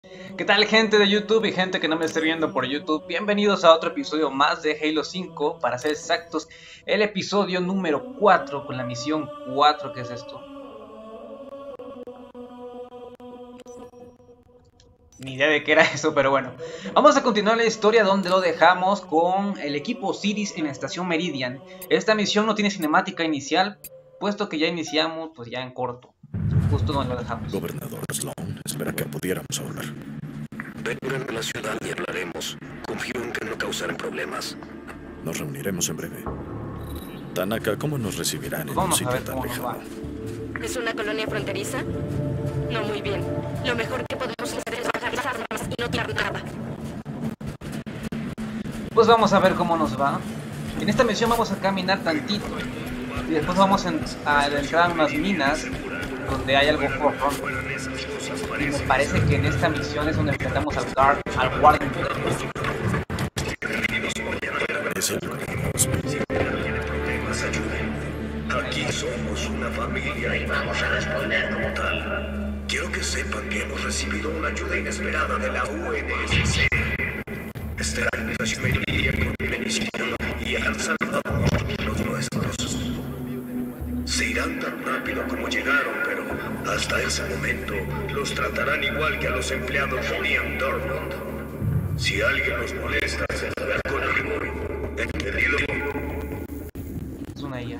¿Qué tal, gente de YouTube y gente que no me esté viendo por YouTube? Bienvenidos a otro episodio más de Halo 5, para ser exactos, el episodio número 4 con la misión 4. ¿Qué es esto? Ni idea de qué era eso, pero bueno. Vamos a continuar la historia donde lo dejamos con el equipo Osiris en la estación Meridian. Esta misión no tiene cinemática inicial, puesto que ya iniciamos pues ya en corto, justo donde lo dejamos. Gobernador Sloan, espera que pudiéramos hablar. Vengan a la ciudad y hablaremos. Confío en que no causarán problemas. Nos reuniremos en breve. Tanaka, ¿cómo nos recibirán en un Vamos a sitio ver tan cómo nos va. lejano? ¿Es una colonia fronteriza? No muy bien. Lo mejor que podemos hacer es bajar las armas y no tirar nada. Pues vamos a ver cómo nos va. En esta misión vamos a caminar tantito y después vamos a adentrar en unas minas donde hay algo forrón. Y me parece que en esta misión es donde enfrentamos al Guardian. Es el gobernador Sloan. Aquí somos una familia y vamos a responder como tal. Quiero que sepan que hemos recibido una ayuda inesperada de la UNSC. Esta organización me iría con mi bendición y han salvado a los nuestros. Se irán tan rápido como llegaron, pero hasta ese momento los tratarán igual que a los empleados de Liam Dormont. Si alguien los molesta, se hará conmigo. ¿Entendido? Es una IA.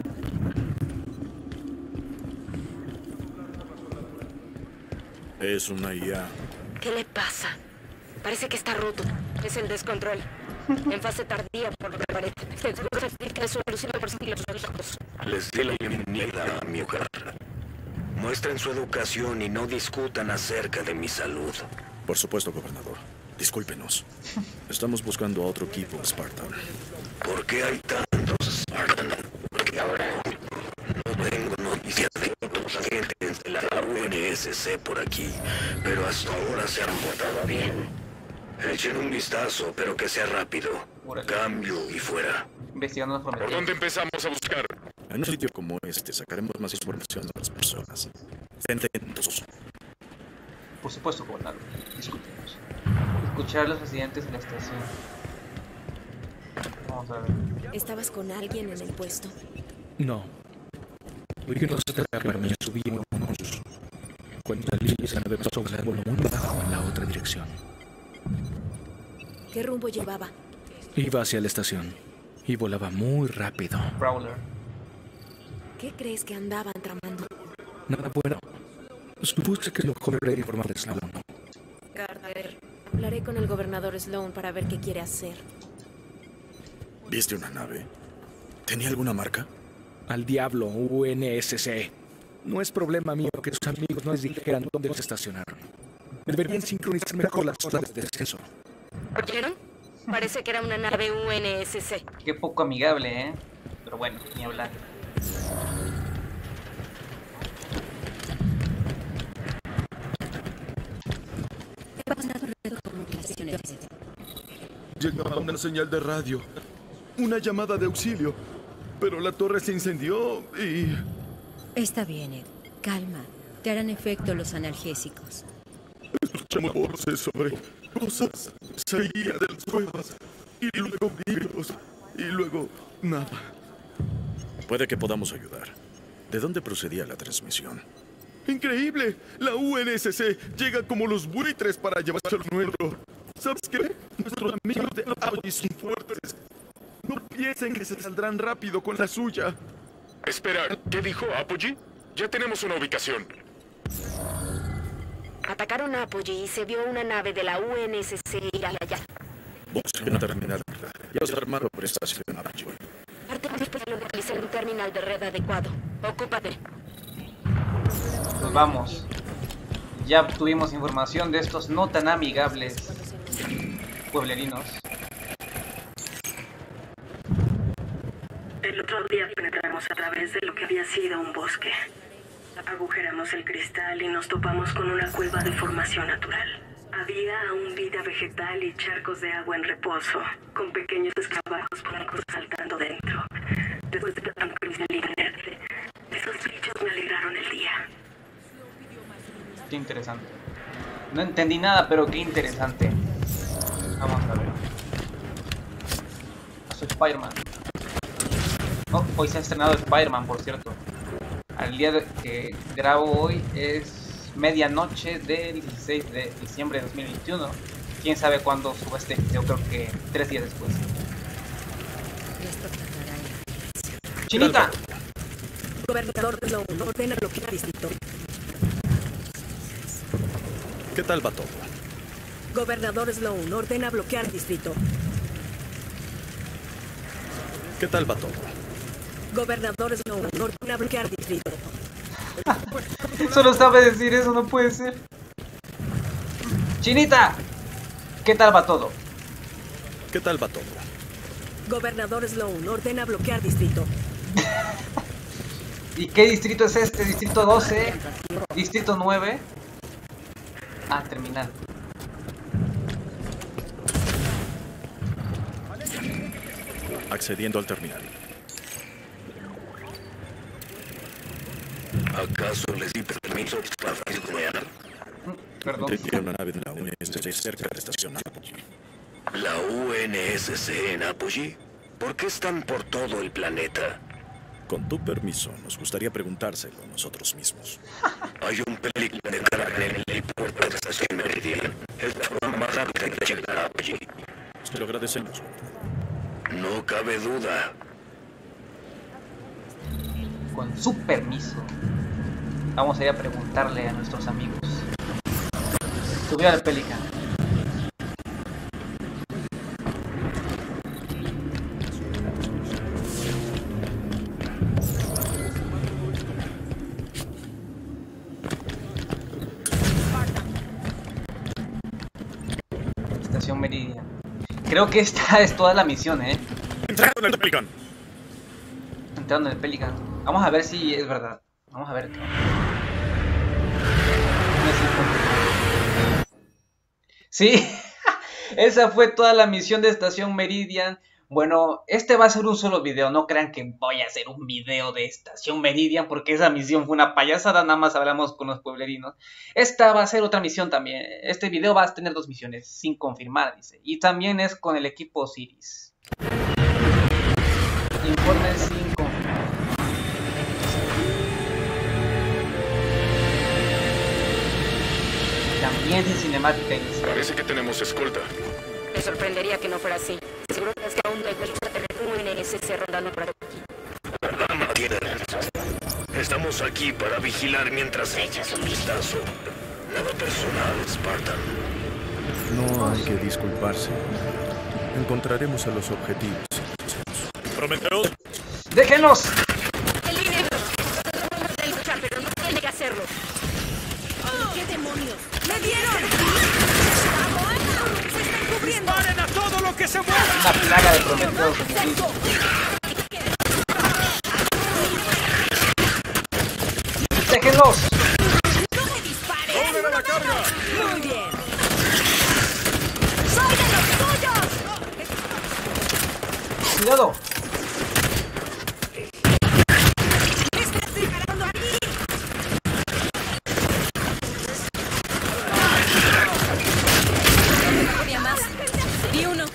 Es una IA. ¿Qué le pasa? Parece que está roto. Es el descontrol. En fase tardía, por lo que parece. Seguro que es solución por si los ojos. Les di la bienvenida a mi hogar. Muestren su educación y no discutan acerca de mi salud. Por supuesto, gobernador. Discúlpenos. Estamos buscando a otro equipo, Spartan. ¿Por qué hay tantos Spartan? Porque ahora no tengo noticia de otros agentes de la UNSC por aquí, pero hasta ahora se han portado bien. Echen un vistazo, pero que sea rápido. Cambio y fuera. Investigando los ¿Por prometidos. dónde empezamos a buscar? En un sitio como este sacaremos más información de las personas. Estén atentos. Por supuesto, gobernador. Discutimos. Escuchar a los residentes de la estación. Vamos a ver. ¿Estabas con alguien en el puesto? No. Oí que no se acercaron y subimos. Cuando salí, esa nave pasó volando muy bajo en la otra dirección. ¿Qué rumbo llevaba? Iba hacia la estación y volaba muy rápido. Prowler. ¿Qué crees que andaban tramando? Nada bueno. Supuse que lo mejor era informar de Sloan. Carter, hablaré con el gobernador Sloan para ver qué quiere hacer. ¿Viste una nave? ¿Tenía alguna marca? Al diablo, UNSC. No es problema mío que sus amigos no les dijeran dónde los estacionaron. Deberían sincronizar mejor las zonas de descenso. ¿Oyeron? Parece que era una nave UNSC. Qué poco amigable, ¿eh? Pero bueno, ni hablar. Llegaba una señal de radio, una llamada de auxilio, pero la torre se incendió y... Está bien, Ed. Calma. Te harán efecto los analgésicos. escuchamos voces sobre cosas, salía de las cuevas, y luego gritos, y luego nada. Puede que podamos ayudar. ¿De dónde procedía la transmisión? ¡Increíble! La UNSC llega como los buitres para llevarse lo nuestro. ¿Sabes qué? Nuestros amigos de Apogee son fuertes. No piensen que se saldrán rápido con la suya. Espera, ¿qué dijo Apogee? Ya tenemos una ubicación. Atacaron a Apogee y se vio una nave de la UNSC ir allá. Busca una terminal. Ya os armaron por estación Apogee. Parte después de localizar un terminal de red adecuado. Ocúpate. Pues vamos. Ya obtuvimos información de estos no tan amigables pueblerinos. El otro día penetramos a través de lo que había sido un bosque. Agujeramos el cristal y nos topamos con una cueva de formación natural. Había aún vida vegetal y charcos de agua en reposo, con pequeños escarabajos blancos saltando dentro. Después de tanto cristal inerte, esos bichos me alegraron el día. Qué interesante. No entendí nada, pero qué interesante. Vamos a ver. Soy Spider-Man. Oh, hoy se ha estrenado Spider-Man, por cierto. Al día que grabo hoy es medianoche del 16 de diciembre de 2021. Quién sabe cuándo suba este video, creo que 3 días después. ¡Chinita! Gobernador de Sloan ordena bloquear distrito. ¿Qué tal va todo? Gobernador Sloan ordena bloquear distrito. ¿Qué tal va todo? Gobernador Sloan ordena bloquear distrito. Solo sabe decir eso, no puede ser. ¡Chinita! ¿Qué tal va todo? ¿Qué tal va todo? Gobernador Sloan ordena bloquear distrito. ¿Y qué distrito es este? ¿Distrito 12? ¿Distrito 9? Ah, terminal. Accediendo al terminal. ¿Acaso les di permiso para circular? Perdón. Tenía una nave de la UNSC cerca de la estación Apogee. ¿La UNSC en Apogee? ¿Por qué están por todo el planeta? Con tu permiso, nos gustaría preguntárselo a nosotros mismos. Hay un peligro de carga en el helipuerto de la estación Meridian. Es la forma más rápida de llegar a Apogee. Se lo agradecemos. No cabe duda. Con su permiso. Vamos a ir a preguntarle a nuestros amigos. Subió al Pelican. Estación Meridian. Creo que esta es toda la misión, Entraron en el Pelican. Entrando en el Pelican. Vamos a ver si es verdad. Vamos a ver. Sí, esa fue toda la misión de Estación Meridian. Bueno, este va a ser un solo video. No crean que voy a hacer un video de Estación Meridian, porque esa misión fue una payasada. Nada más hablamos con los pueblerinos. Esta va a ser otra misión también. Este video va a tener 2 misiones sin confirmar, dice. Y también es con el equipo Osiris. Informe sin confirmar. También sin cinemática inicial. Parece que tenemos escolta. Me sorprendería que no fuera así. Seguro que es que aún no hay UNSC rondando por aquí. Dama tiene razón. Estamos aquí para vigilar mientras echas un vistazo. Nada personal, Spartan. No hay que disculparse. Encontraremos a los objetivos. ¿Prometeos? ¡Déjenlos! ¡El dinero! No puede luchar, pero no tiene que hacerlo. ¿Qué demonios? ¡Me dieron! ¡Se están cubriendo! ¡Paren a todo lo que se mueva! Una plaga de Prometeos. ¡Déjenlos! ¡No me disparen! ¡Pónganle la carga! ¡Muy bien! ¡Soy de los tuyos! ¡Cuidado! Vi uno.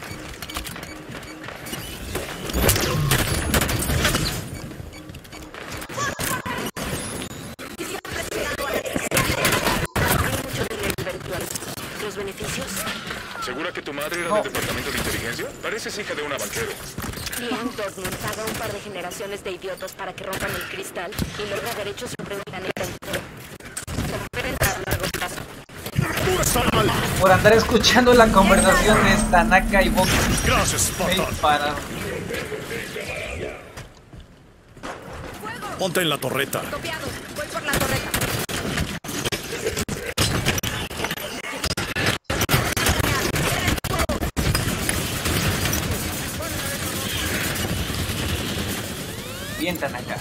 ¿Los beneficios? ¿Segura que tu madre era del departamento de inteligencia? Pareces hija de una banquera. Liam Dortmund paga un par de generaciones de idiotas para que rompan el cristal y logra derechos sobre un planeta entero. Compensa a largo plazo. Por andar escuchando la conversación de Tanaka y Boki. Gracias, Spartan. Para... Ponte en la torreta. Copiado. Voy por la torreta. Bien, Tanaka.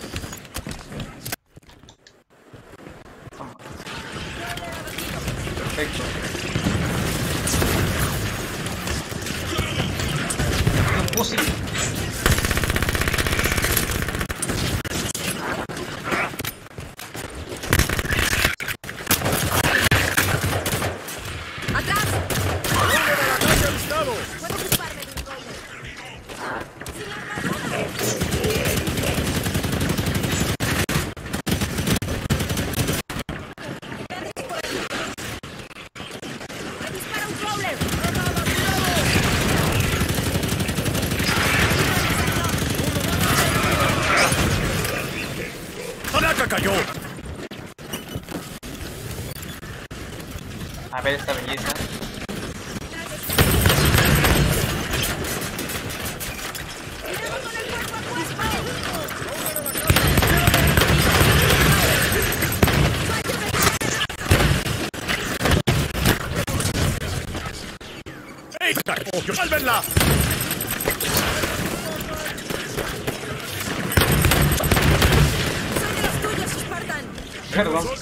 Perfecto. Un fusil. Prowler! ¡Tanaka cayó! A ver esta belleza. ¡Ey, carajo! ¡Sálvenla! Perdón.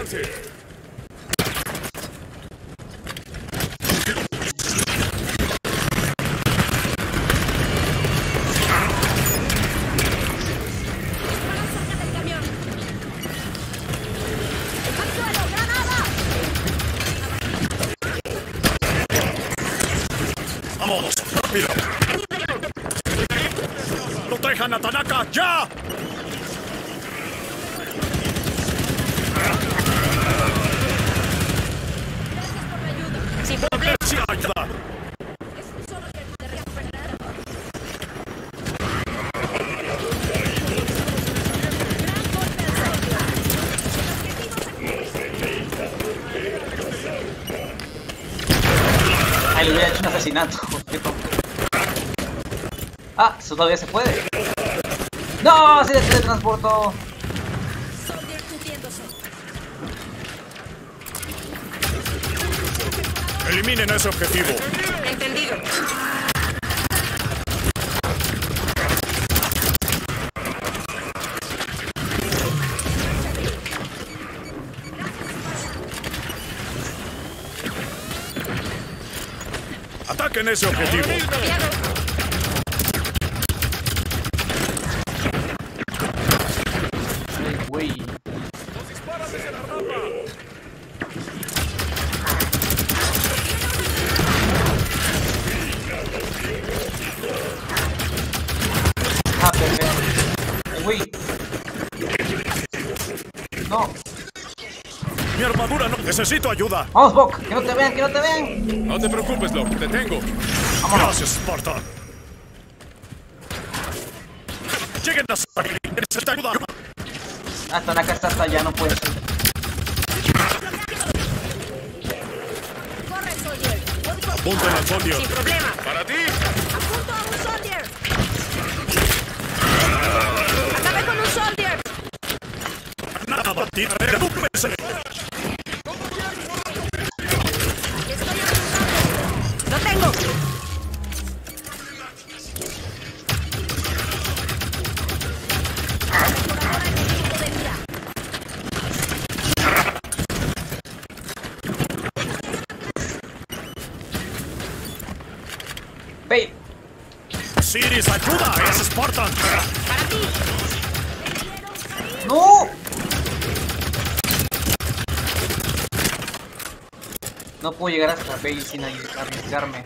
¡Vamos! ¡Rápido! ¡Protejan a Tanaka! ¡Ya! Sin problema. ¡Sí, ayuda! Ay, le hubiera hecho un asesinato. Ah, eso todavía se puede. ¡No! ¡Se teletransportó! Eliminen ese objetivo. Entendido. Ataquen ese objetivo. Güey. Ah, perfecto. Güey. No. Mi armadura no. Necesito ayuda. Vamos, Bok. Que no te vean, que no te vean. No te preocupes, Locke, te tengo. Gracias, Spartan. Lleguen a salir. Necesito ayuda. Ah, Tanaka está hasta allá, no puede ser. ¡Corre, Soldier! Apunten al Soldier. Sin problema. ¡Para ti! ¡Apunto a un Soldier! ¡Acabé con un Soldier! Nada, batir. Recupérese. ¡Lo tengo! ¡Ve! Siris, ayuda. Es Spartan. ¡No! No puedo llegar hasta Bale sin arriesgarme.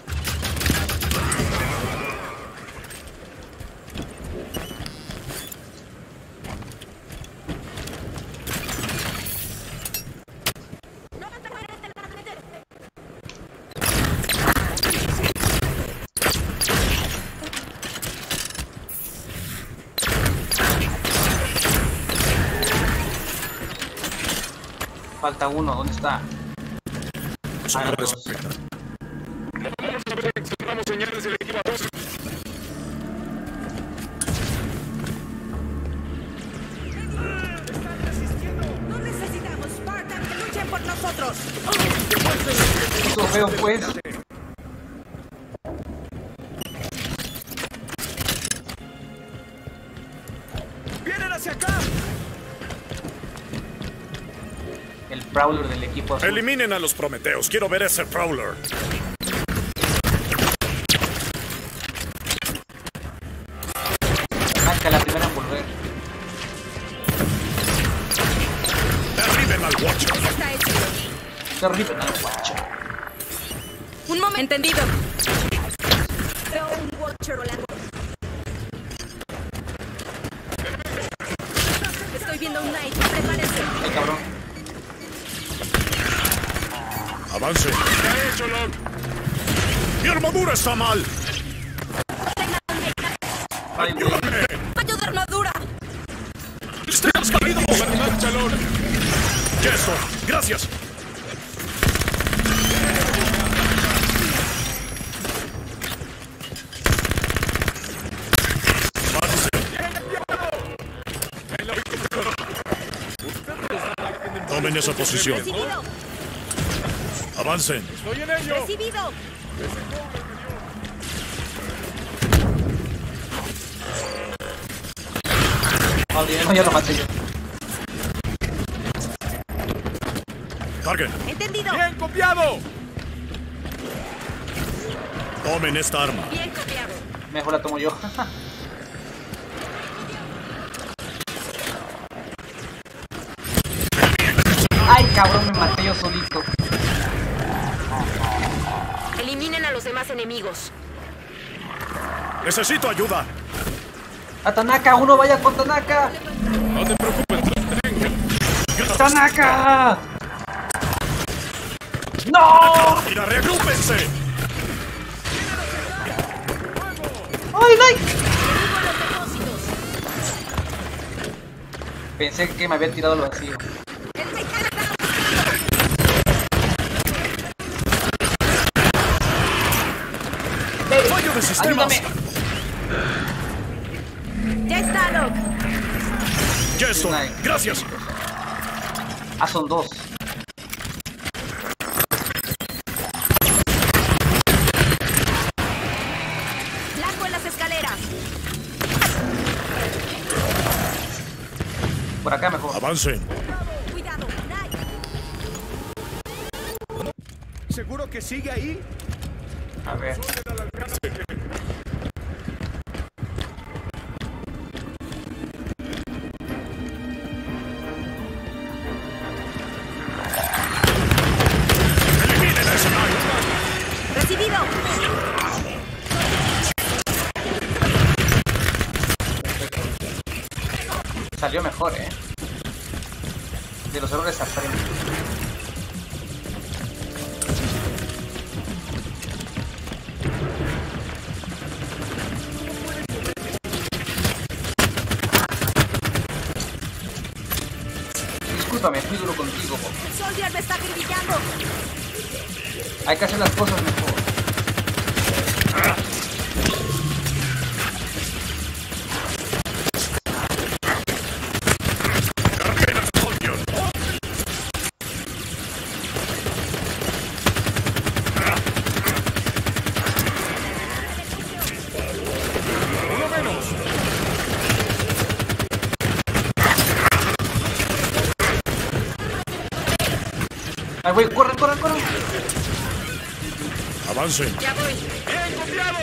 Falta uno, ¿dónde está? Ah, no, dos. Vamos señales del equipo 2. ¡No necesitamos Spartan que luchen por nosotros! Estuvo feo, pues. ¡Vienen hacia acá! El Prowler del equipo azul. Eliminen a los Prometeos. Quiero ver ese Prowler. Marca la primera en volver. Derriben al Watcher. Está hecho. Terrible, no, guacho. Un momento. Entendido. Veo un Watcher volando. Estoy viendo un Knight. Prepárense. Ay, cabrón. Avance. ¿Qué ha hecho, Locke? ¡Mi armadura está mal! Ay, güey. ¡Fallo de armadura! ¡Sistemas caídos! ¡Marcha, Locke! ¡Ya estoy! ¡Gracias! Tomen esa posición. ¡Recibido! Avancen. ¡Estoy en ello! ¡Recibido! No, ya lo maté yo. Carguen. ¡Entendido! ¡Bien copiado! Tomen esta arma. Bien copiado. Mejor la tomo yo. Ay, cabrón, me maté yo solito. Eliminen a los demás enemigos. Necesito ayuda. A Tanaka, uno vaya con Tanaka. No te preocupes, ¡Tanaka! ¡No! ¡Mira, reagrúpense! ¡Ay, like! Pensé que me había tirado al vacío. ¡Fallo de sistemas! ¡Ayúdame! ¡Ya está, Locke! ¡Ya estoy! ¡Gracias! Ah, son dos. ¡Blanco en las escaleras! Por acá mejor. Avancen. ¡Cuidado! Knight. ¿Seguro que sigue ahí? A ver. ¡Eliminen a ese Knight! ¡Recibido! Salió mejor, De los errores se aprende. Discúlpame, fui duro contigo, Bob. ¡El Soldier me está acribillando! Hay que hacer las cosas mejor. ¡Carguen a Soldier! ¡Uno menos! Ay, güey, corran, corran, corran. Avancen. Ya voy. ¡Bien copiado!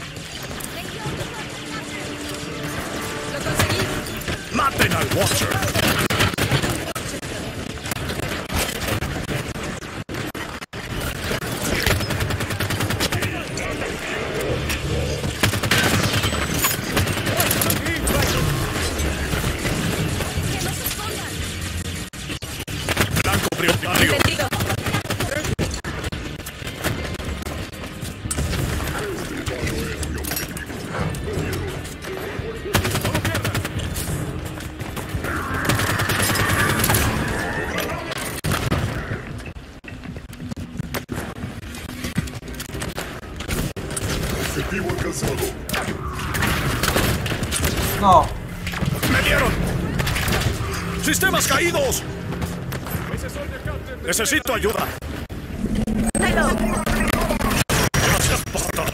Lo conseguí. ¡Maten al Watcher! Blanco prioritario. Entendido. Objetivo alcanzado. No. ¡Me dieron! ¡Sistemas caídos! Necesito ayuda. ¡Cuidado, Gracias, Spartan.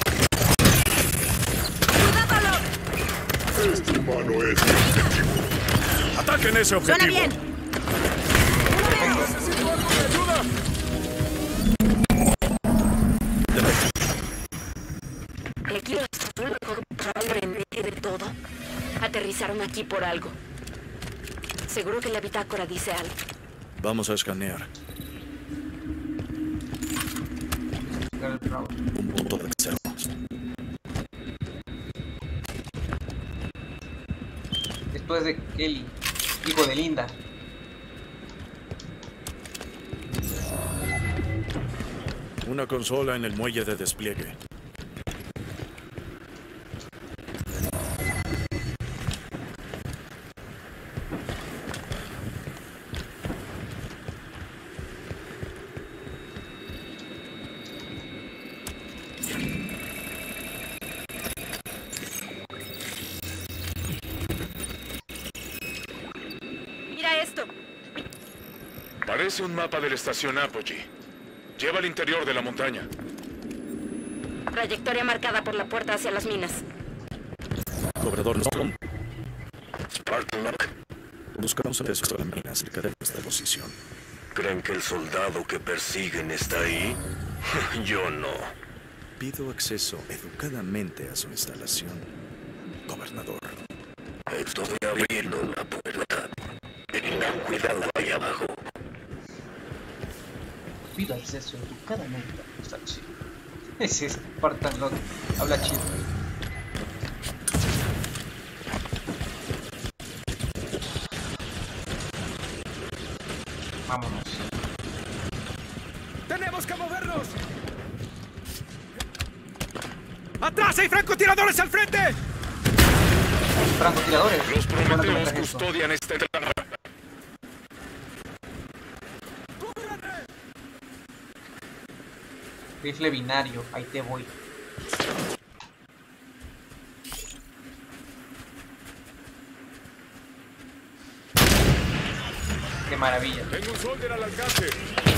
Locke! Este humano es mi objetivo. Ataquen ese objetivo. ¡Suena bien! El equipo azul mejor probablemente de todo. Aterrizaron aquí por algo. Seguro que la bitácora dice algo. Vamos a escanear. Un punto de reservas. Esto es de Kelly, hijo de Linda. Una consola en el muelle de despliegue. Mira esto. Parece un mapa de la estación Apogee. Lleva al interior de la montaña. Trayectoria marcada por la puerta hacia las minas. Cobrador, ¿no? Spartan Lock. Buscamos el extra de la mina cerca de nuestra posición. ¿Creen que el soldado que persiguen está ahí? Yo no. Pido acceso educadamente a su instalación, gobernador. Estoy abriendo la puerta. Tengan cuidado ahí abajo. Pido acceso educadamente a esta acción. Ese es Spartan Lock. Habla chido. Vámonos. ¡Tenemos que movernos! ¡Atrás hay francotiradores al frente! Francotiradores. Los Bueno, prometeos que esto. custodian esta entrada. Rifle binario, ahí te voy. Qué maravilla. Tengo un soldier al alcance.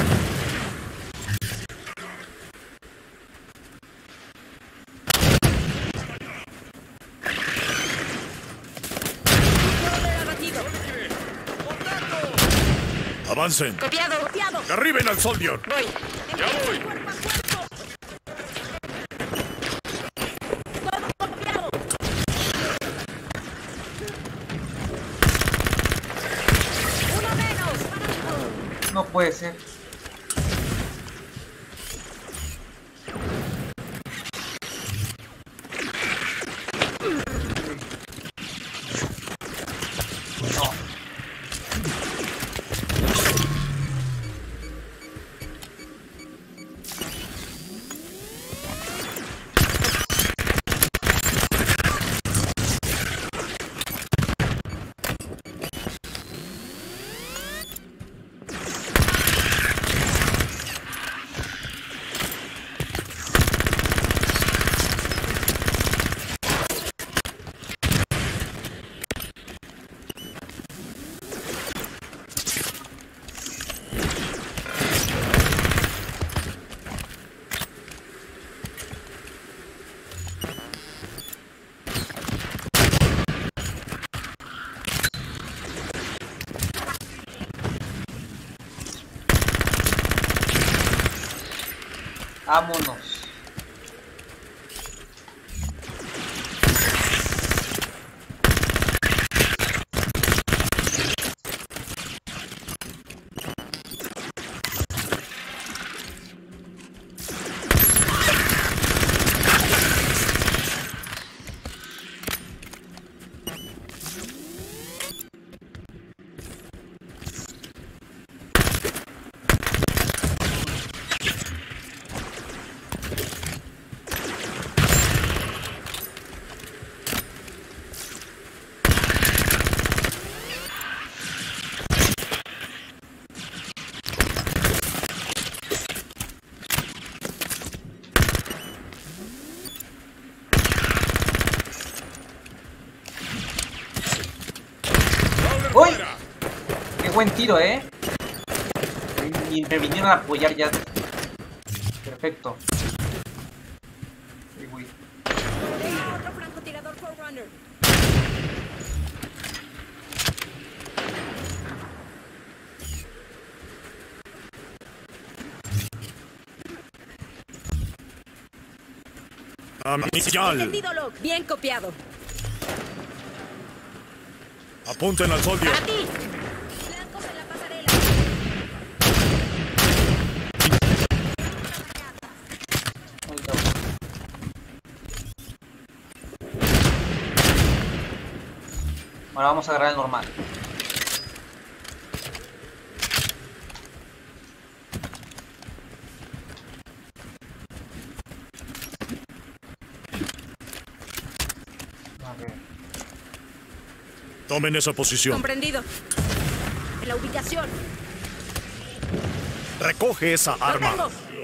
¡Avancen! Copiado. Copiado. ¡Derriben al soldier! Voy. ¡Ya voy! Uno menos. No puede ser. No. Vámonos. ¡Uy! ¡Qué buen tiro, Y me vinieron a apoyar ya. Perfecto. Uy. Otro francotirador Forerunner. ¡Inicial! Entendido, Log. Bien copiado. ¡Apunten al soldier! ¡A ti! Blancos en la pasarela. Ahora vamos a agarrar el normal. Tomen esa posición. Comprendido. En la ubicación. Recoge esa arma.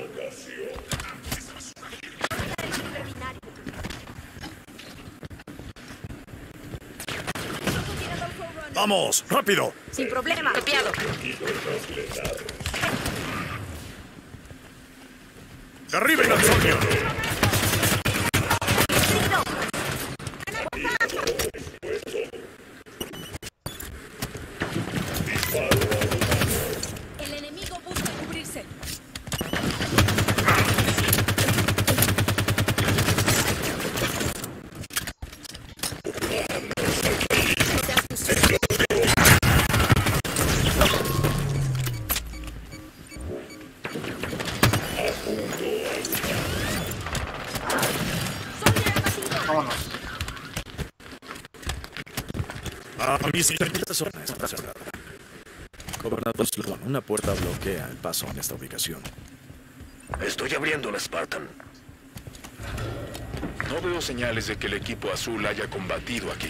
¡Vamos! ¡Rápido! Sin problema. Copiado. ¡Derriben al Soldier! El enemigo busca cubrirse. Vámonos. Mi señor, esta zona está cerrada. Gobernador Sloan, una puerta bloquea el paso en esta ubicación. Estoy abriendo la Spartan. No veo señales de que el equipo azul haya combatido aquí.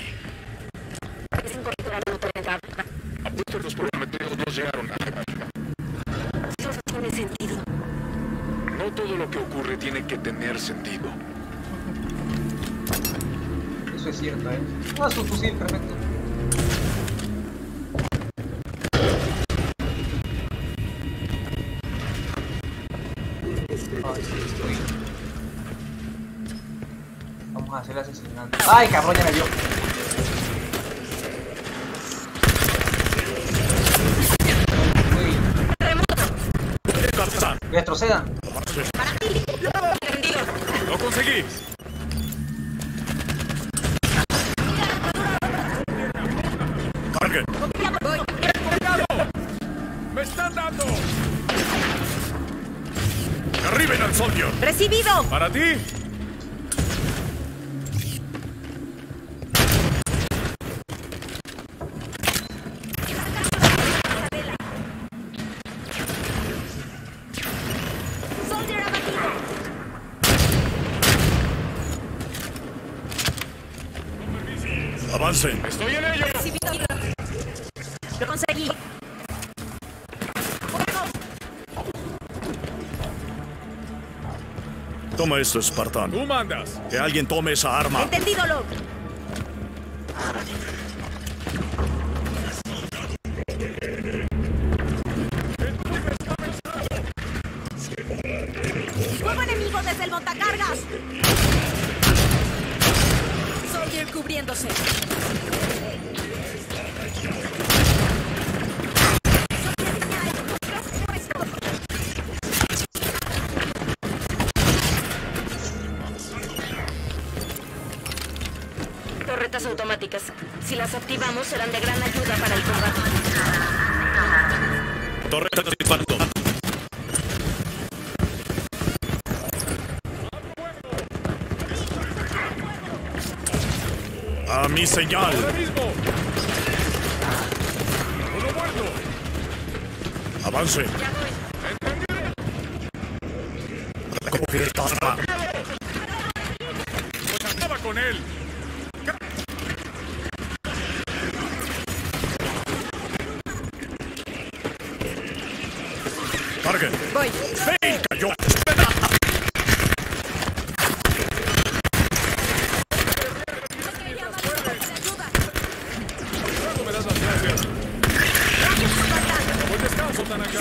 Apuesto que los prometidos no llegaron a Eso tiene sentido. No todo lo que ocurre tiene que tener sentido. Eso es cierto, ¿eh? Ah, su fusil, perfecto. Ay, uy. Vamos a hacer asesinato. ¡Ay, cabrón, ya me dio! Uy. Retrocedan. ¡Lo conseguí! ¡Carguen! ¡Me están dando! ¡Derriben al Soldier! ¡Recibido! ¡Para ti! Soldier abatido. ¡Avancen! ¡Estoy en ello! Recibido. Lo conseguí. Toma esto, Spartan. ¡Tú mandas! Que alguien tome esa arma. Entendido, Log. ¡Fuego enemigo desde el montacargas! Soldier cubriéndose. Torretas automáticas. Si las activamos serán de gran ayuda para el combate. Torretas disparando. A mi señal. ¡Ahora mismo! ¡Uno muerto! Avance. Ya voy. Recoge esta arma. ¡Pues acaba con él! Carguen. Voy. ¡Hey, cayó! Luego me das las gracias. ¡Buen descanso, Tanaka!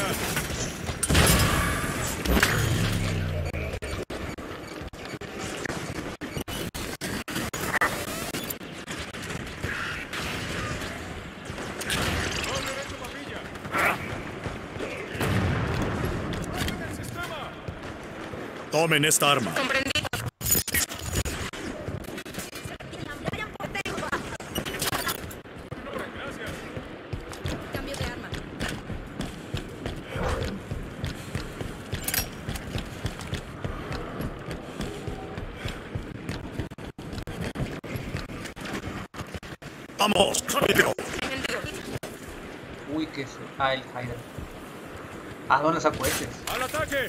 Tomen esta arma. Comprendido. Cambio de arma. ¡Vamos! ¡Rápido! Uy, que se... Ah, el Hyder. ¿A dónde sacó este? ¡Al ataque!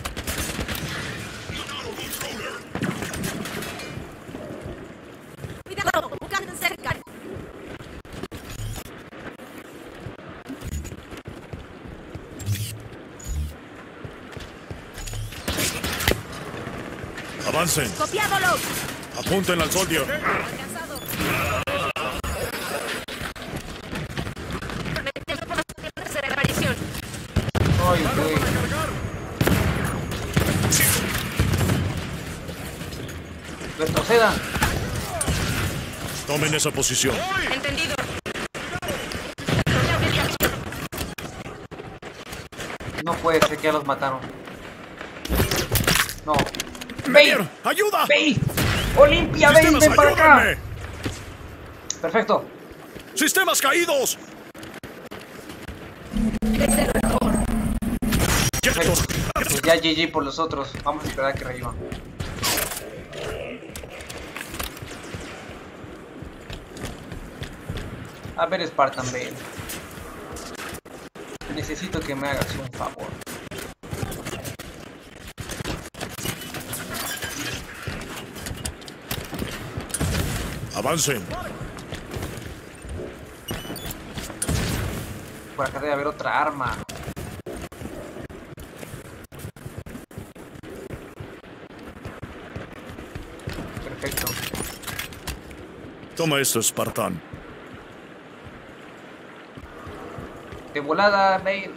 Cuidado, buscando cerca. Avancen. ¡Copiado, Locke! Apunten al soldier. Alcanzado. Me temo por la tercera aparición. Ay, güey. Retrocedan. Tomen esa posición. Entendido. No puede ser que ya los mataron. No. ¡Meyer! ¡Ayuda! ¡Bey! ¡Olimpia, Bey! ¡Sistemas, ¡Ven para acá! ayúdenme! Perfecto. ¡Sistemas caídos! Pues ya GG por los otros. Vamos a esperar a que revivan. A ver, Spartan Bale. Necesito que me hagas un favor. Avancen. Por acá debe haber otra arma. Perfecto. Toma esto, Spartan. De volada, Bale.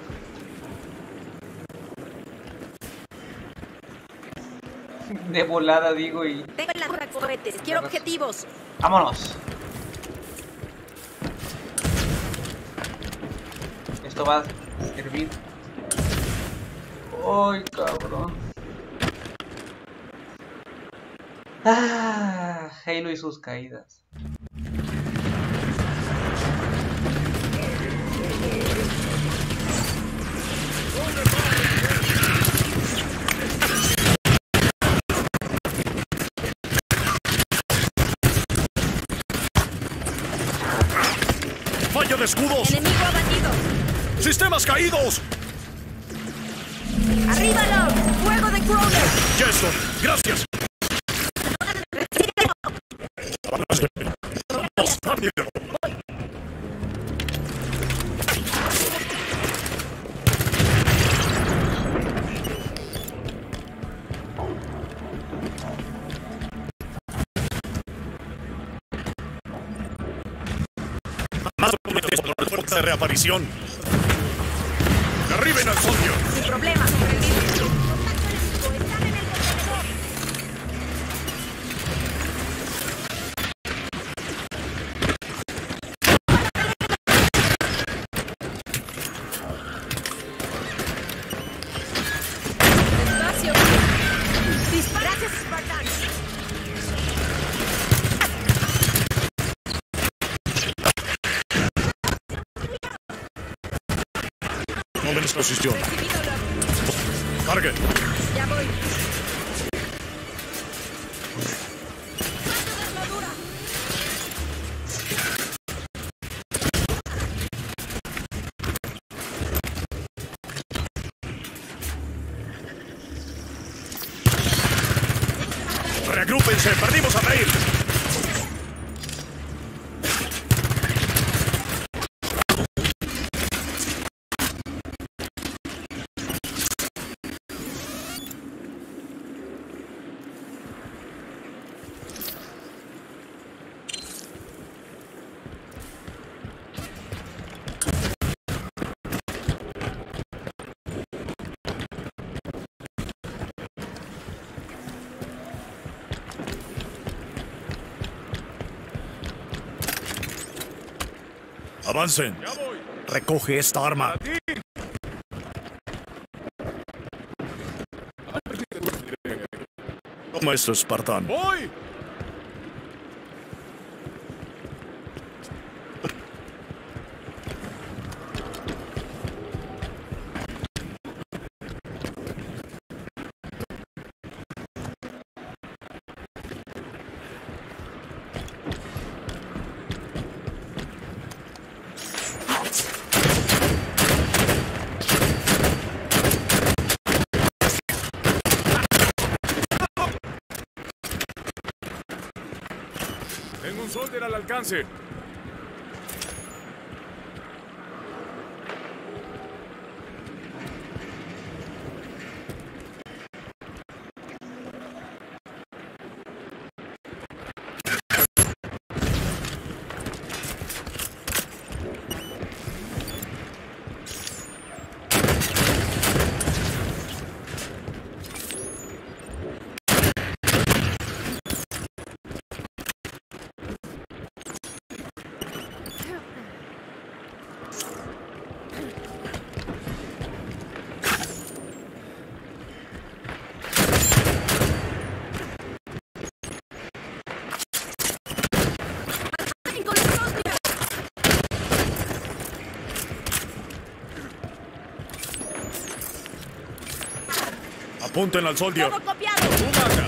De volada, digo, y... Tengo la gorra cohetes. Quiero objetivos. ¡Vámonos! Esto va a servir. ¡Ay, cabrón! ¡Ah! Halo y sus caídas. ¡Falla de escudos! Enemigo abatido. ¡Sistemas caídos! ¡Arriba, Locke! ¡Fuego de Crowder! ¡Jason! ¡Gracias! Avancen. ¡Vamos, rápido! Más puerta de reaparición. ¡Derriben al socio! Sin problema. Están en el contenedor. Despacio. Gracias, Spartan. Tomen esta posición. Recibido, Locke. ¡Carguen! Ya voy. ¡Reagrúpense! ¡Perdimos a Bale! ¡Avancen! ¡Recoge esta arma! Toma esto, Spartan. ¡Voy! Tengo un soldier al alcance. Apunten al soldier. ¡Todo copiado! ¡Humaca!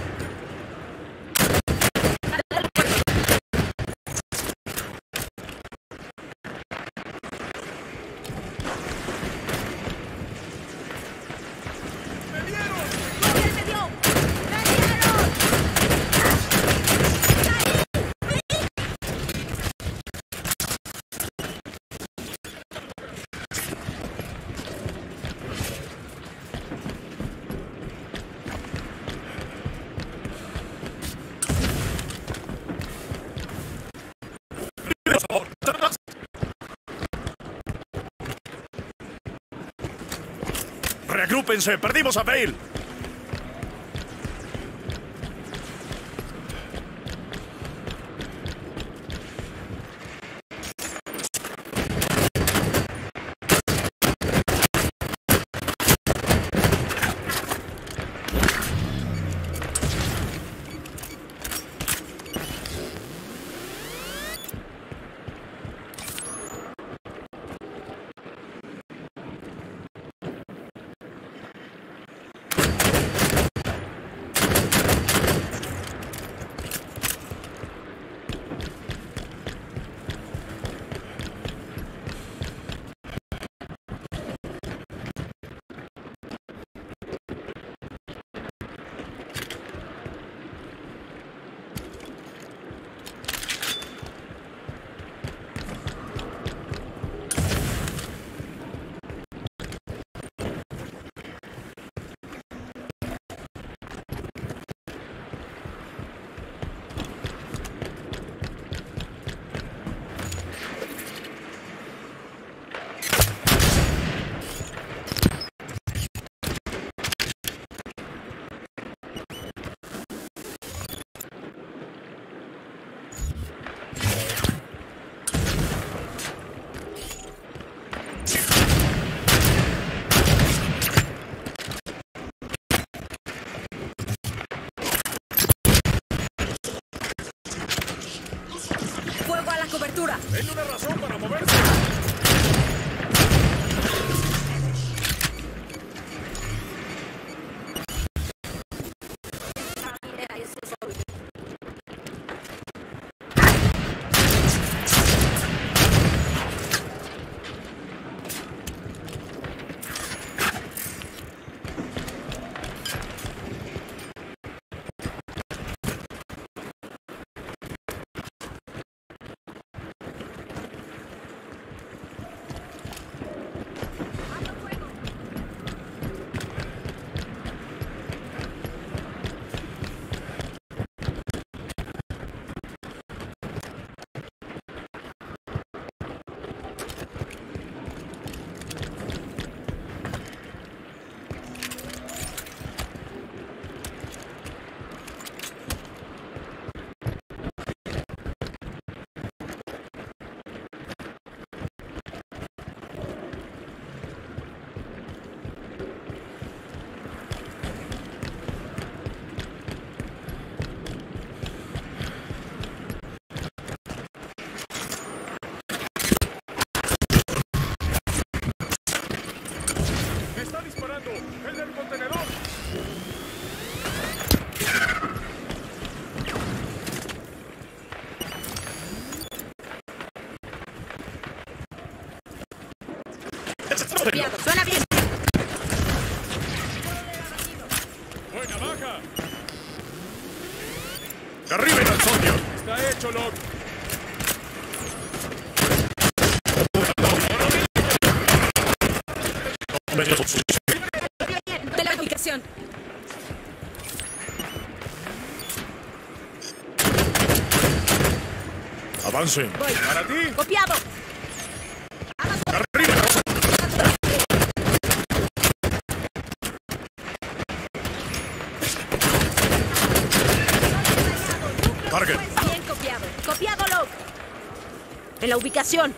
¡Reagrúpense! ¡Perdimos a Bale! cobertura. ¡Hay una razón para moverse! ¡Está disparando! ¡El del contenedor! ¡Suena bien! ¡Buena baja! ¡Derriben al soldier! Está hecho, Locke. De la ubicación. ¡Avancen! Voy. ¡Para ti! ¡Copiado! ¡Arriba! ¡Target! Bien copiado. ¡Copiado, Locke! En la ubicación.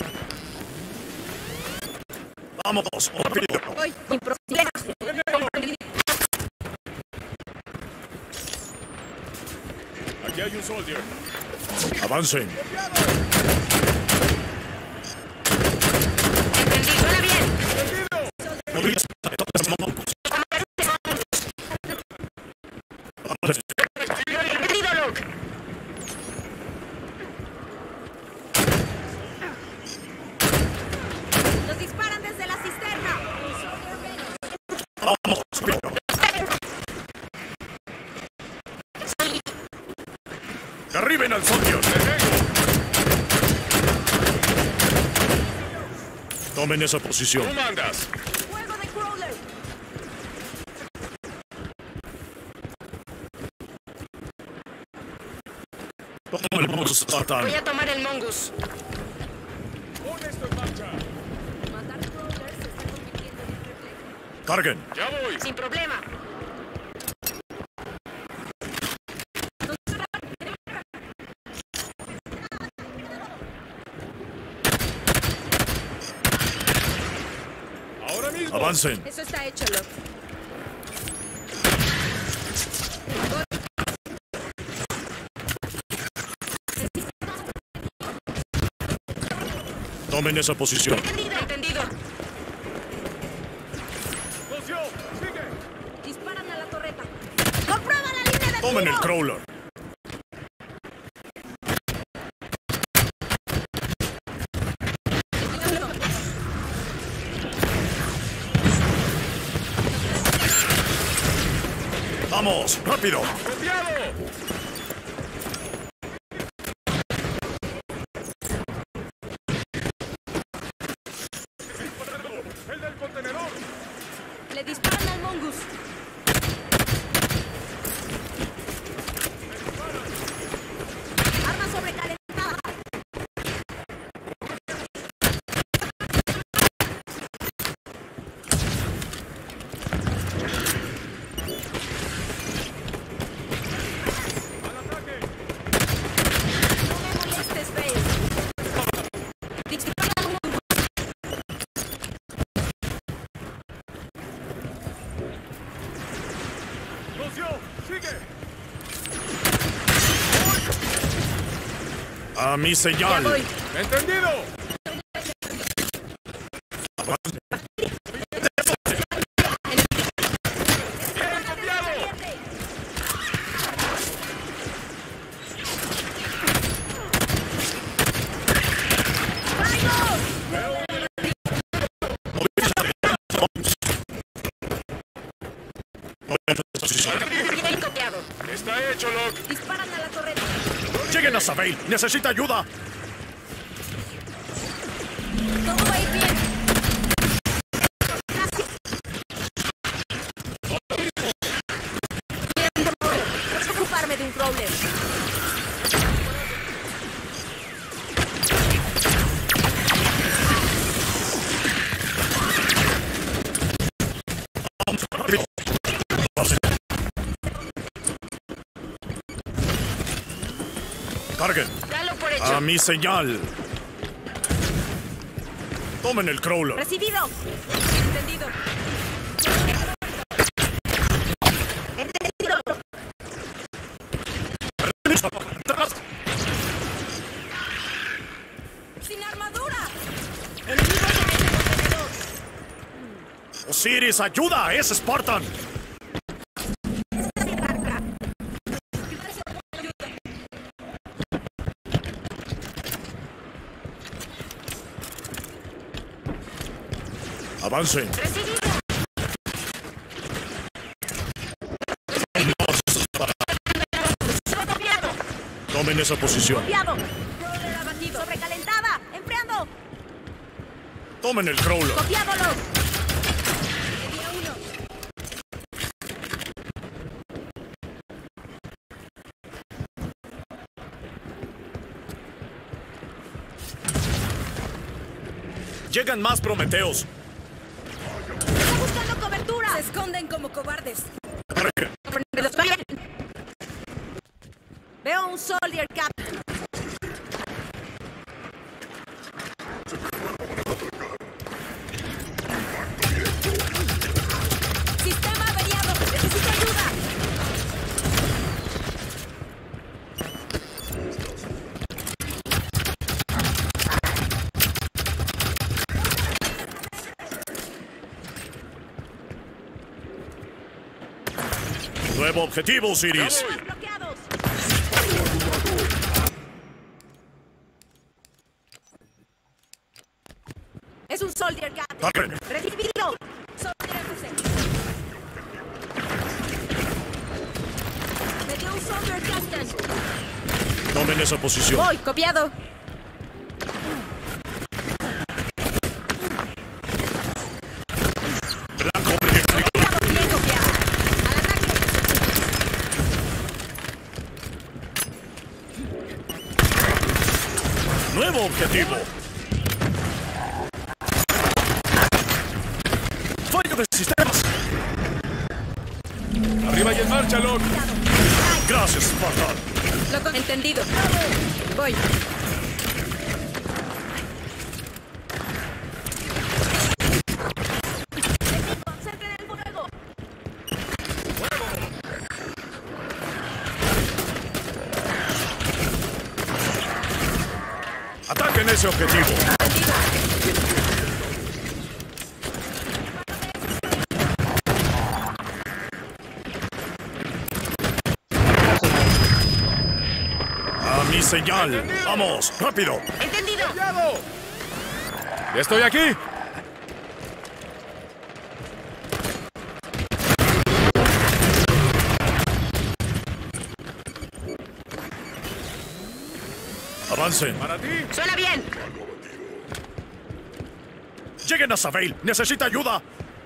¡Vámonos! ¡Rápido! Voy. Sin problemas. Aquí hay un soldier. ¡Avancen! Entendí. Suena bien. ¡Entendido, Luke! ¡Nos disparan desde la cisterna! ¡Vamos! ¡Derriben al socio! Tomen esa posición. ¡Tú mandas! ¡Fuego de Crawler! Toma el monstruo, Spartan. Voy a tomar el Mongoose. ¡Pon esto en marcha! Matar Crawlers se está convirtiendo en un reflejo. Carguen. ¡Ya voy! Sin problema. ¡Ahora mismo! Avancen. Eso está hecho, Locke. Tomen esa posición. Entendido. ¡Socio! ¡Sigue! Disparan a la torreta. ¡Comprueba la línea de Tomen el tiro! crawler. ¡Vamos! ¡Rápido! ¡Copiado! ¡El del contenedor! Le disparan al Mongoose. Arma sobrecalentada. ¡Al ataque! No me molestes, Bale. Dispara al Mongoose. ¡Socio! ¡Sigue! A mi Ya señal. voy. ¡Entendido! ¡Bien copiado! Bien copiado. ¡Está hecho, Locke! Disparan a la torreta. ¡Lleguen a Sabale! ¡Necesita ayuda! Todo va a ir bien. Puedo ocuparme de un Crawler. ¡Carguen! Dalo por hecho. A mi señal. Tomen el crawler. Recibido. Entendido. Entendido. ¡Atrás! Sin armadura. Enemigos en ese contenedor. Osiris, ayuda. Es Spartan. Avancen. Recibido. Copiado. Tomen esa posición. Copiado. Crawler abatido. Sobrecalentada. Enfriando. Tomen el crawler. Copiado, Locke. Día 1. Llegan más Prometeos. Está buscando cobertura. Se esconden como cobardes. Carguen. Veo un Soldier Cap. Sistema averiado. Necesito ayuda. Nueva Nuevo objetivo, Osiris. Es un Soldier Cat. Target. ¡Recibido! Soldier FC. Me dio un Soldier Captain. Tomen esa posición. Voy, copiado. Blanco proyectil. Bien copiado. Al ataque. Nuevo objetivo. Fallo de sistemas. Arriba y en marcha, Locke. Gracias, Spartan. Entendido. Voy. Cerca del fuego. Ataquen ese objetivo. A mi señal. Vamos, rápido. Entendido. ¡Ya estoy aquí! Avancen. ¡Para ti! Suena bien. Lleguen a Savale. Necesita ayuda.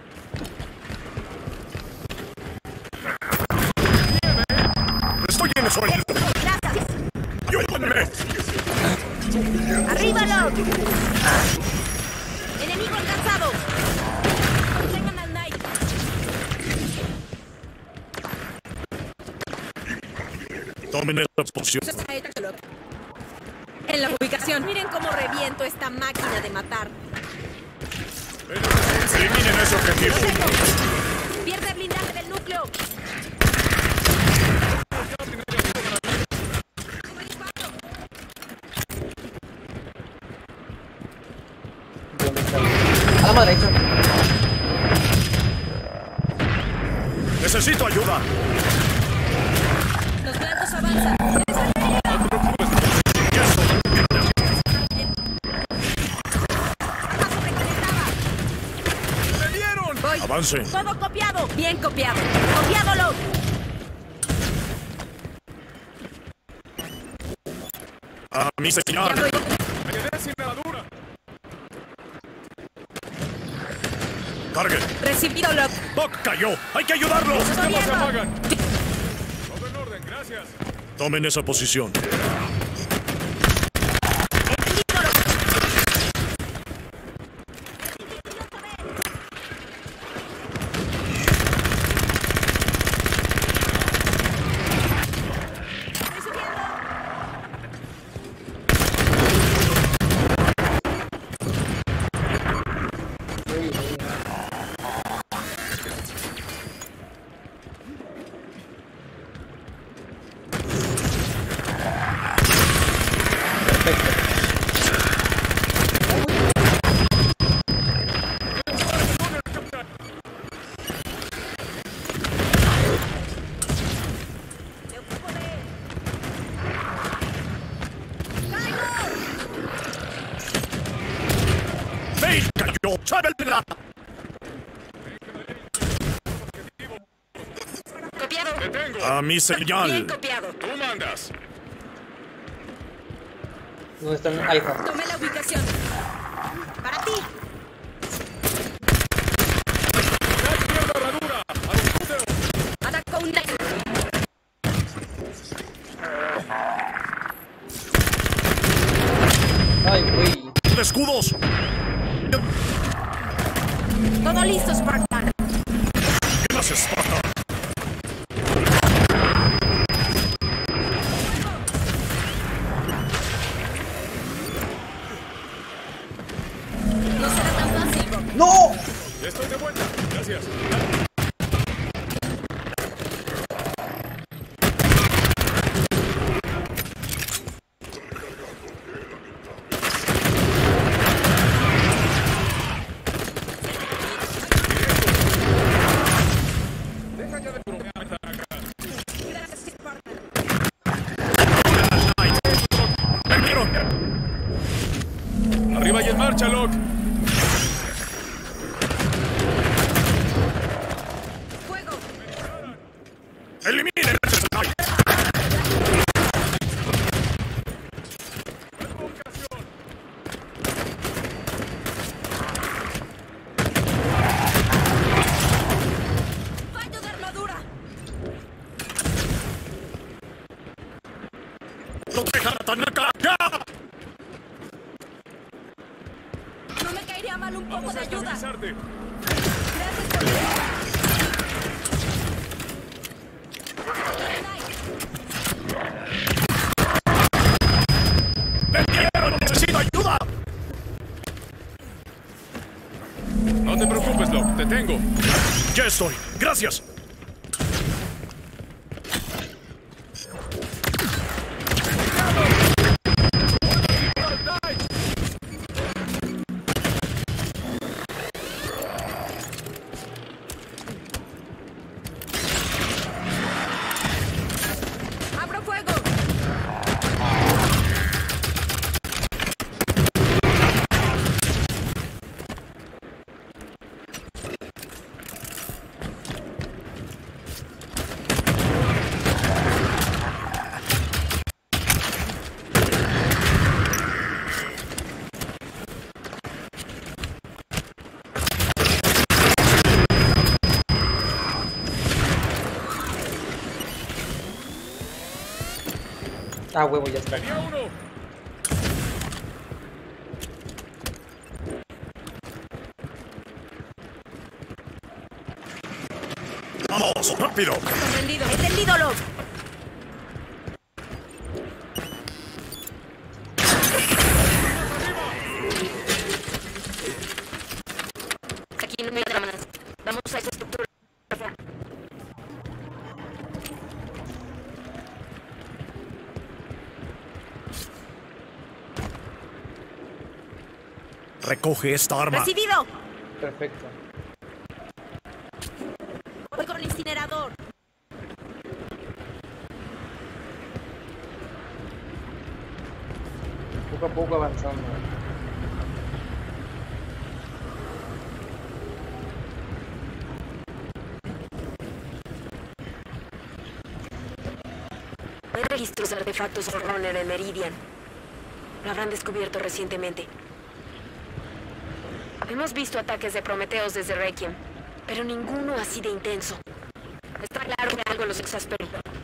Estoy en el suelo. Gracias. Ayúdenme. ¡Arriba, Locke! ¡Enemigo alcanzado! ¡Tengan al Knight! Tomen esa posición. En la ubicación. Miren cómo reviento esta máquina de matar. Eliminen ese objetivo. Pierde blindaje del núcleo. A la mano derecha. Necesito ayuda. Los blancos avanzan. Voy. Avancen. Todo copiado. Bien copiado. Copiado, Locke. A mi Ya señal. voy. ¡Me quedé sin armadura! Carguen. Recibido, Locke. Doc cayó. Hay que ayudarlo. ¡Los sistemas se apagan! Todo en orden, gracias. Tomen esa posición. ¡Veis, cayó! ¡Sábenla! Copiado. ¡Detengo! A mi Bien señal. copiado. ¡Tú mandas! ¿Dónde están Alfa? Tomé la ubicación. Para ti. Atacó un Knight. Ay, güey. ¡Escudos! Todo listo, Spartan. Gracias, Spartan. No será tan fácil, Bob. ¡No! ¡Ya estoy de vuelta! Gracias. marcha, Locke! ¡Fuego! ¡Eliminen ese Snake! ¡Fallo de armadura! ¡Proteja a Tanaka! ¡Ya! No me caería mal un poco de ayuda. Estabilizarte. Gracias por la ayuda. ¡Me quiero! ¡Necesito ayuda! No te preocupes, Locke, te tengo. ¡Ya estoy! ¡Gracias! ¡Abro fuego! Ah, huevo, ya está. Tenía uno. ¡Vamos! ¡Rápido! Entendido. Entendido, Locke. Aquí no me llaman. Vamos a esa estructura. Recoge esta arma. ¡Recibido! Perfecto. Voy con el incinerador. Poco a poco avanzando. Hay registros de artefactos Forerunner en Meridian. Lo habrán descubierto recientemente. Hemos visto ataques de Prometheus desde Requiem, pero ninguno así de intenso. Está claro que algo los exasperó.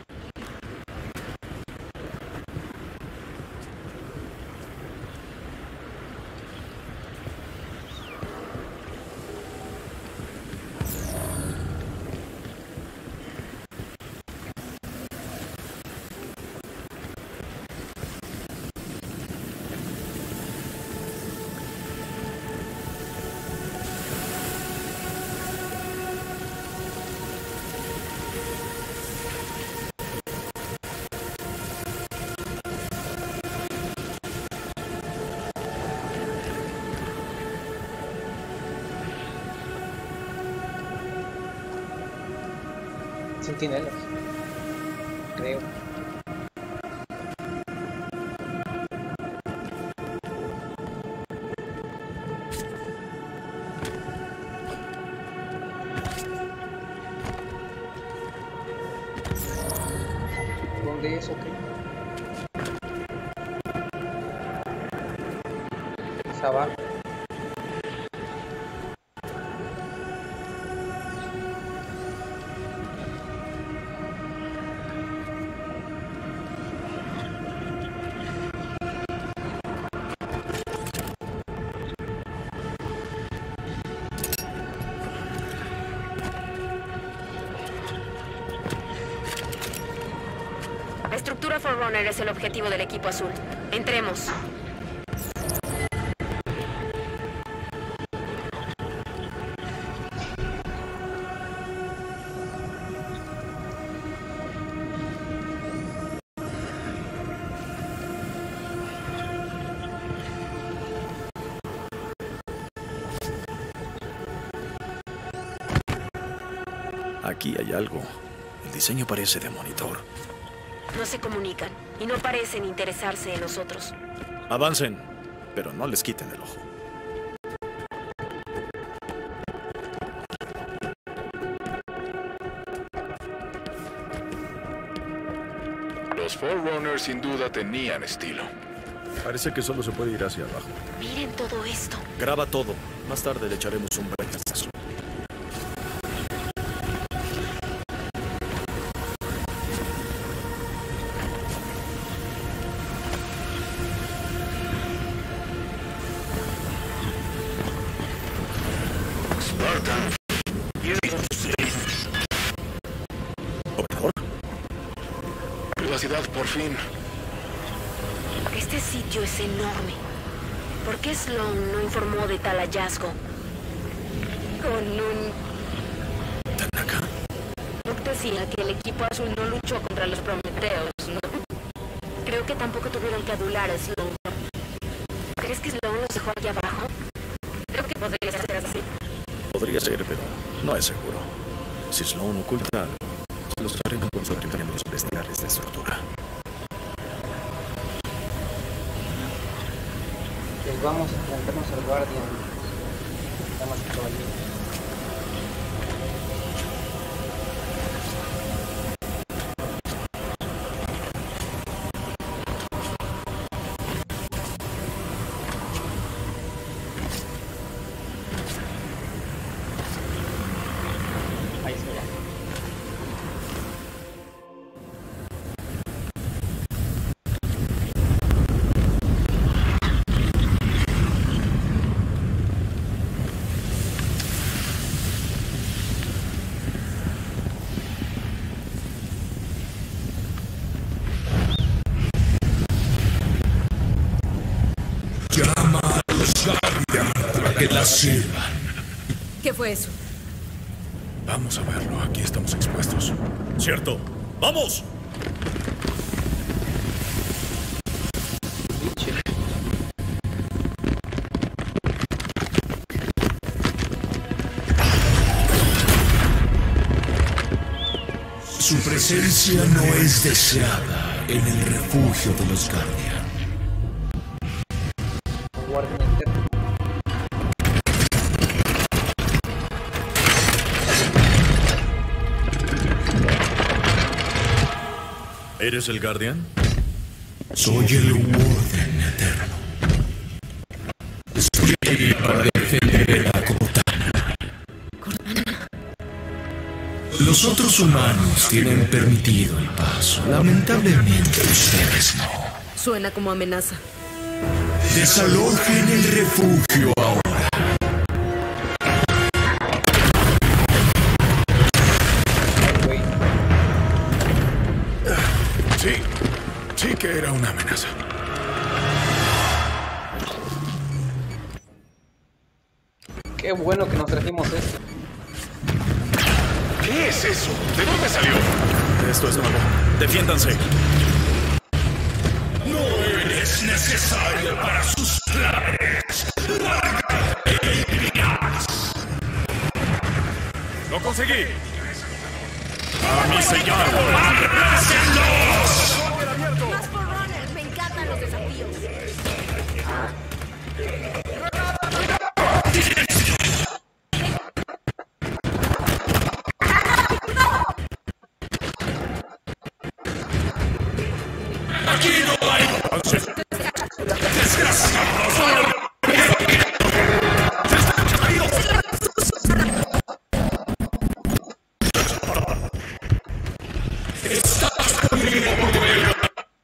Centinelas. Creo. ¿Dónde es o qué? Es abajo. La estructura Forerunner es el objetivo del equipo azul. Entremos. Aquí hay algo. El diseño parece de monitor. No se comunican y no parecen interesarse en nosotros. Avancen, pero no les quiten el ojo. Los Forerunners sin duda tenían estilo. Parece que solo se puede ir hacia abajo. Miren todo esto. Graba todo. Más tarde le echaremos un buen vistazo. Privacidad, por fin. Este sitio es enorme. ¿Por qué Sloan no informó de tal hallazgo? Con un... ¿Tanaka? Doc decía que el equipo azul no luchó contra los Prometeos, ¿no? Creo que tampoco tuvieron que adular a Sloan. ¿Crees que Sloan los dejó allá abajo? Creo que podría ser así. Podría ser, pero no es seguro. Si Sloan oculta algo, se los haremos con sus criterios bestiales de estructura. Pues vamos a enfrentarnos al Guardian. Damas y caballeros. Ahí se va. Llama a los Guardian para que la sirvan. ¿Qué fue eso? Vamos a verlo. Aquí estamos expuestos. ¡Cierto! ¡Vamos! Su presencia no es deseada en el refugio de los Guardian. Guardian interno. ¿Eres el Guardian? Soy el Warden Eterno. Estoy aquí para defender a Cortana. Los otros humanos tienen permitido el paso. Lamentablemente ustedes no. Suena como amenaza. Desalojen el refugio ahora. Sí que era una amenaza. Qué bueno que nos trajimos esto. ¿Qué es eso? ¿De dónde salió? Esto es nuevo. ¡Defiéndanse! No eres necesario para sus planes. ¡Lo conseguí! ¡A mi señal! ¡Aplácenlos! Más Forerunner, me encantan los desafíos. Aquí no hay desgraciados. Estás conmigo, Bruno.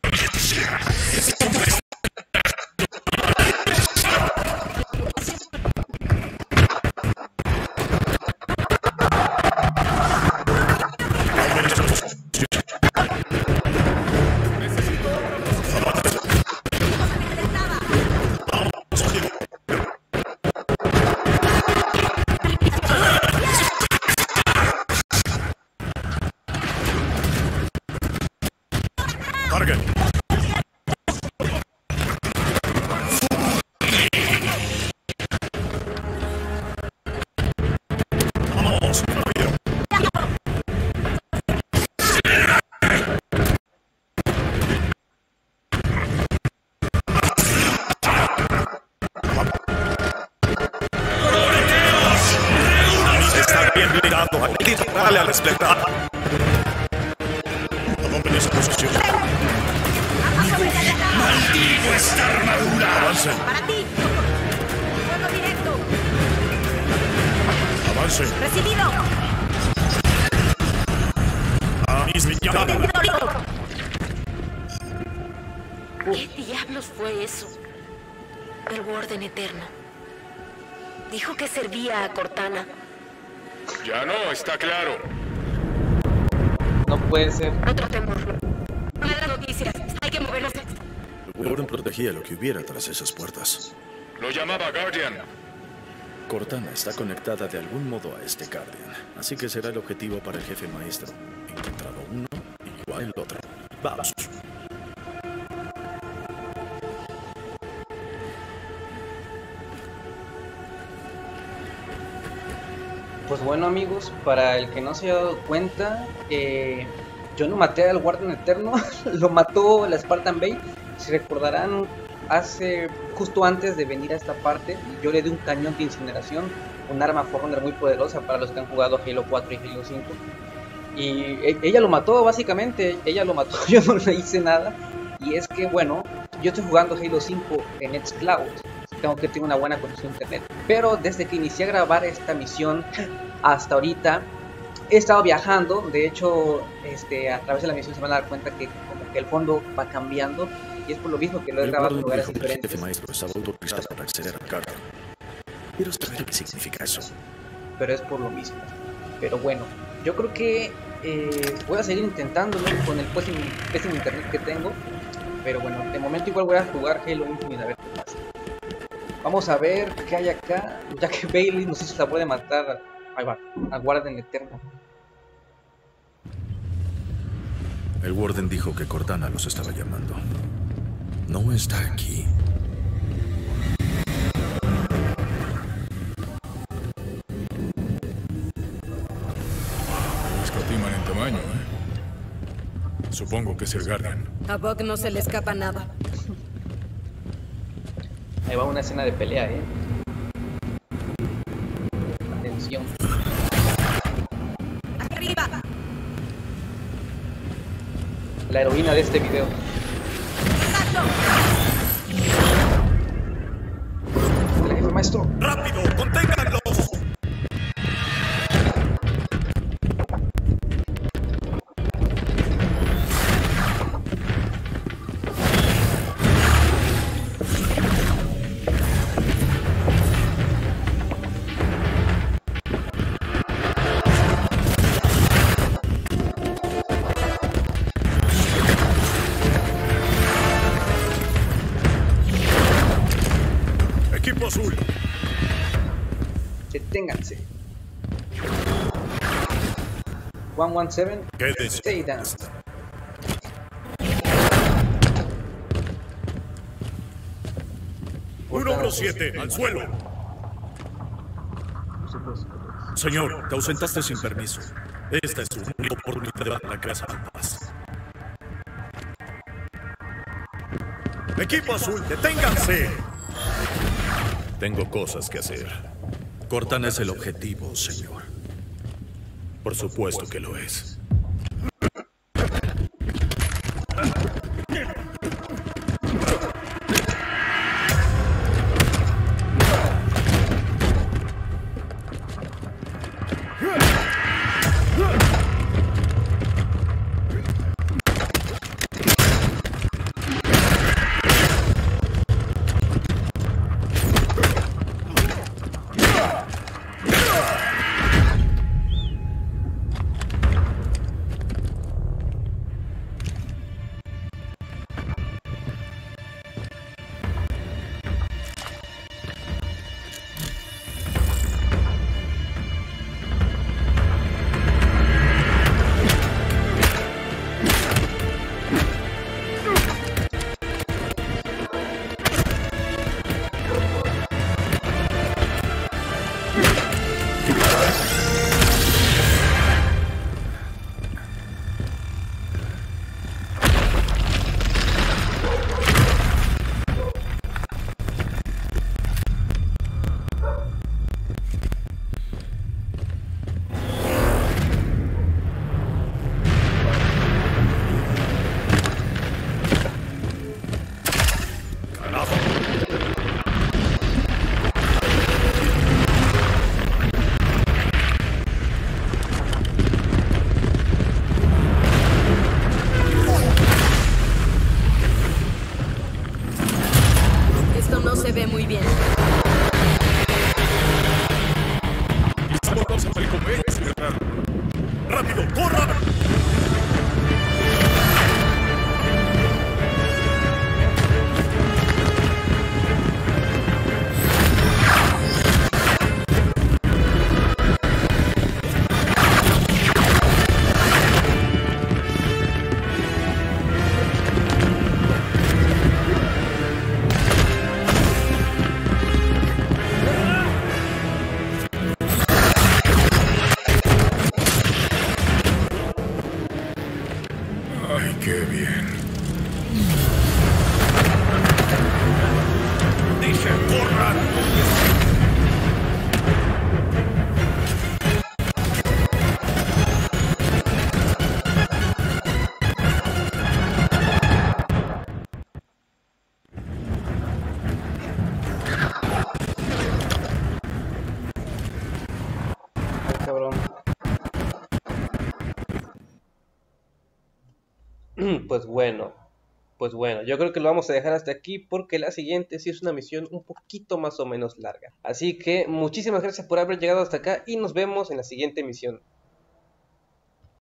¡Carguen! ¡Vamos! ¡Rápido! ¡Está bien blindado! ¡Aquí disparale al desplegar! ¡Tomen esa posición! esta armadura! ¡Avancen! ¡Para ti! ¡Fuego directo! ¡Avancen! ¡Recibido! ¡A mis llamadas! ¿Qué diablos fue eso? El Warden Eterno. Dijo que servía a Cortana. Ya no, está claro. No puede ser. Otro temor. Malas noticias. Hay que movernos. El Warden protegía lo que hubiera tras esas puertas. Lo llamaba Guardian. Cortana está conectada de algún modo a este Guardian, así que será el objetivo para el jefe maestro. Encontrado uno, igual el otro. Vamos. Pues bueno, amigos, para el que no se haya dado cuenta, yo no maté al Guardian Eterno, lo mató la Spartan Bay. Si recordarán, justo antes de venir a esta parte, yo le di un cañón de incineración, un arma Forerunner muy poderosa para los que han jugado Halo 4 y Halo 5. Y ella lo mató, básicamente, ella lo mató, yo no le hice nada. Y es que, bueno, yo estoy jugando Halo 5 en Xcloud, tengo que tener una buena conexión a internet. Pero desde que inicié a grabar esta misión hasta ahorita, he estado viajando. De hecho, a través de la misión se van a dar cuenta que como que el fondo va cambiando. Y es por lo mismo que lo he grabado en lugares diferentes. El jefe maestro estaba autorizado para acceder al Guardian. Quiero saber qué significa eso. Pero es por lo mismo. Pero bueno, yo creo que voy a seguir intentándolo con el pésimo internet que tengo. Pero bueno, de momento igual voy a jugar Halo Infinite a ver qué pasa. Vamos a ver qué hay acá. Ya que Bailey no sé si se la puede matar. Ahí va, al Guardian Eterno. El Warden dijo que Cortana los estaba llamando. No está aquí. Escatiman en tamaño, Supongo que es el Guardian. A Buck no se le escapa nada. Ahí va una escena de pelea, Atención. ¡Arriba! La heroína de este video. El jefe maestro. ¡Rápido! ¡Conténganlos! Equipo azul. Deténganse. 117. Quédense. Stay down. Un hombro 7, al suelo. Señor, te ausentaste sin permiso. Esta es su única oportunidad de dar la casa en paz. Equipo azul, deténganse. Tengo cosas que hacer. Cortana es el objetivo, señor. Por supuesto que lo es. se ve muy bien. Vamos a salir como es, ¿verdad? ¡Rápido, corra! Ay, qué bien. ¡Dije, corran! Cabrón. Pues bueno, yo creo que lo vamos a dejar hasta aquí porque la siguiente sí es una misión un poquito más o menos larga. Así que muchísimas gracias por haber llegado hasta acá y nos vemos en la siguiente misión.